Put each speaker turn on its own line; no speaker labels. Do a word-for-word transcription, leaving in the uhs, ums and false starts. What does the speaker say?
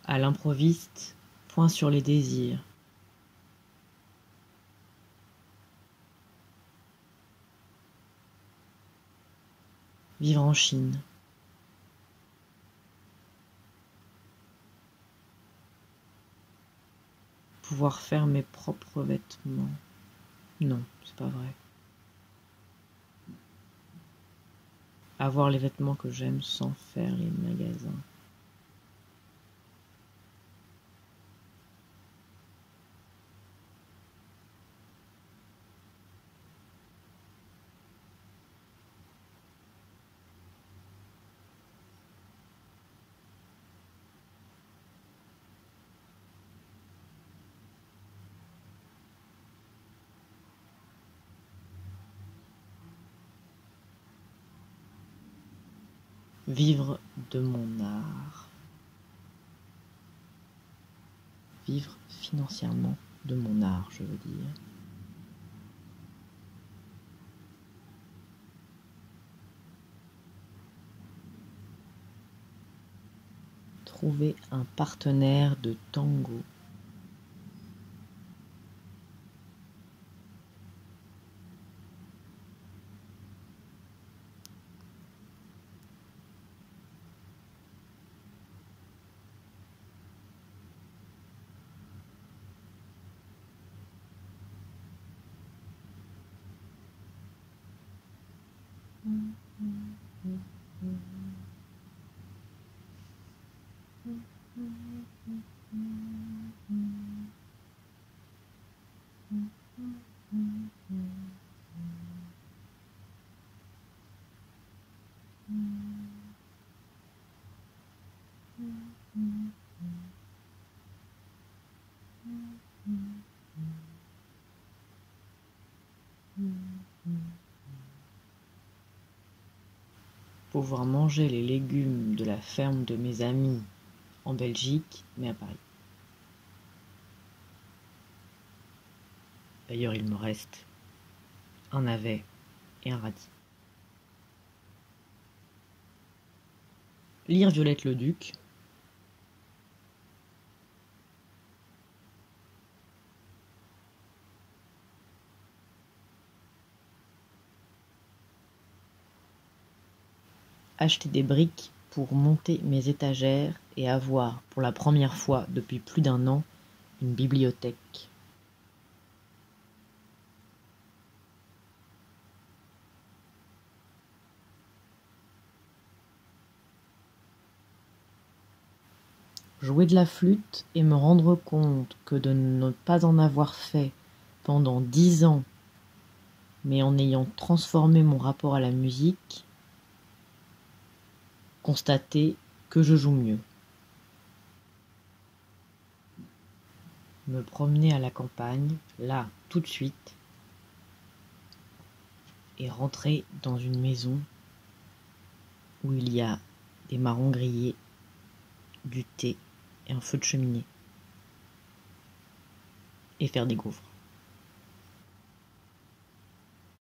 À l'improviste, point sur les désirs. Vivre en Chine. Pouvoir faire mes propres vêtements. Non, c'est pas vrai. Avoir les vêtements que j'aime sans faire les magasins. Vivre de mon art. Vivre financièrement de mon art, je veux dire. Trouver un partenaire de tango. Pouvoir manger les légumes de la ferme de mes amis en Belgique, mais à Paris. D'ailleurs, il me reste un navet et un radis. Lire Violette le Duc. Acheter des briques pour monter mes étagères et avoir, pour la première fois depuis plus d'un an, une bibliothèque. Jouer de la flûte et me rendre compte que de ne pas en avoir fait pendant dix ans, mais en ayant transformé mon rapport à la musique, constater que je joue mieux. Me promener à la campagne, là, tout de suite, et rentrer dans une maison où il y a des marrons grillés, du thé et un feu de cheminée. Et faire des gaufres.